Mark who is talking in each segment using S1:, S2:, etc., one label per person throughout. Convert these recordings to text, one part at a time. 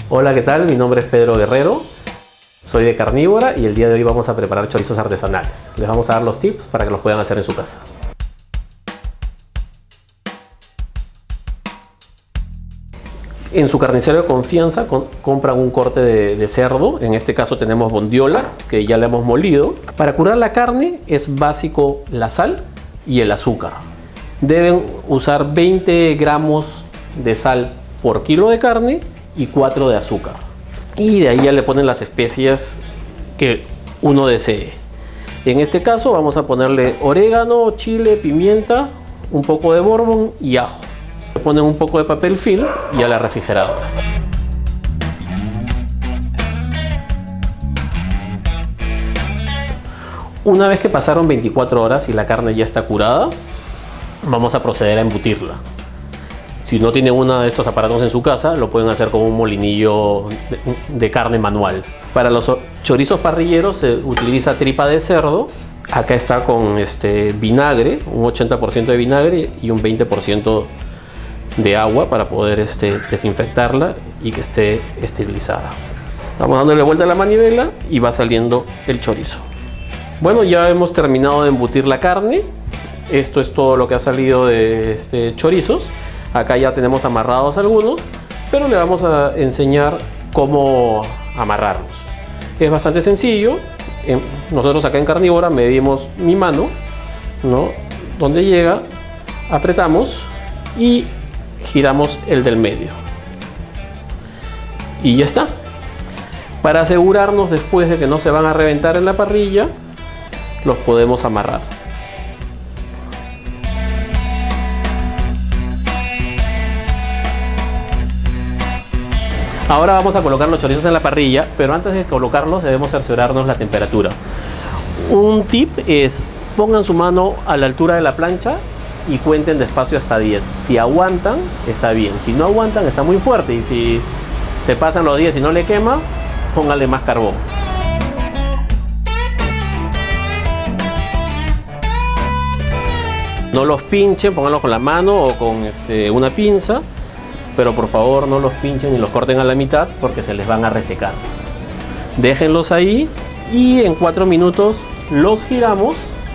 S1: Hola, ¿qué tal? Mi nombre es Pedro Guerrero, soy de Carnívora y el día de hoy vamos a preparar chorizos artesanales. Les vamos a dar los tips para que los puedan hacer en su casa. En su carnicero de confianza compran un corte de cerdo, en este caso tenemos bondiola, que ya le hemos molido. Para curar la carne es básico la sal y el azúcar. Deben usar 20 gramos de sal por kilo de carne y 4 de azúcar. Y de ahí ya le ponen las especias que uno desee. En este caso vamos a ponerle orégano, chile, pimienta, un poco de bourbon y ajo. Le ponen un poco de papel film y a la refrigeradora. Una vez que pasaron 24 horas y la carne ya está curada, vamos a proceder a embutirla. Si no tienen uno de estos aparatos en su casa, lo pueden hacer con un molinillo de carne manual. Para los chorizos parrilleros se utiliza tripa de cerdo. Acá está con vinagre, un 80% de vinagre y un 20% de agua para poder desinfectarla y que esté esterilizada. Vamos dándole vuelta a la manivela y va saliendo el chorizo. Bueno, ya hemos terminado de embutir la carne. Esto es todo lo que ha salido de chorizos. Acá ya tenemos amarrados algunos, pero le vamos a enseñar cómo amarrarlos. Es bastante sencillo. Nosotros acá en Carnívora medimos mi mano, ¿no? Donde llega, apretamos y giramos el del medio. Y ya está. Para asegurarnos después de que no se van a reventar en la parrilla, los podemos amarrar. Ahora vamos a colocar los chorizos en la parrilla, pero antes de colocarlos debemos cerciorarnos la temperatura. Un tip es: pongan su mano a la altura de la plancha y cuenten despacio hasta 10. Si aguantan, está bien. Si no aguantan, está muy fuerte. Y si se pasan los 10 y no le quema, pónganle más carbón. No los pinchen, pónganlos con la mano o con una pinza. Pero por favor no los pinchen ni los corten a la mitad porque se les van a resecar. Déjenlos ahí y en 4 minutos los giramos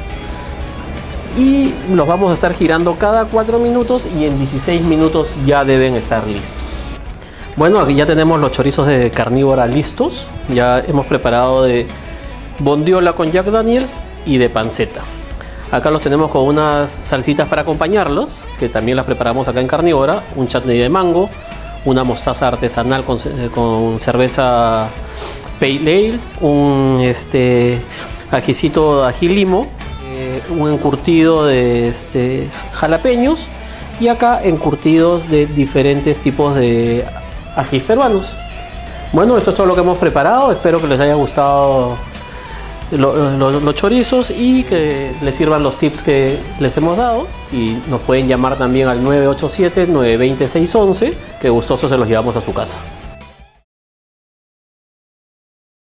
S1: y los vamos a estar girando cada 4 minutos y en 16 minutos ya deben estar listos. Bueno, aquí ya tenemos los chorizos de Carnívora listos. Ya hemos preparado de bondiola con Jack Daniels y de panceta. Acá los tenemos con unas salsitas para acompañarlos, que también las preparamos acá en Carnívora. Un chutney de mango, una mostaza artesanal con cerveza Pale Ale, un ajicito de ají limo, un encurtido de jalapeños y acá encurtidos de diferentes tipos de ajís peruanos. Bueno, esto es todo lo que hemos preparado. Espero que les haya gustado los chorizos y que les sirvan los tips que les hemos dado, y nos pueden llamar también al 987-920-611, que gustosos se los llevamos a su casa.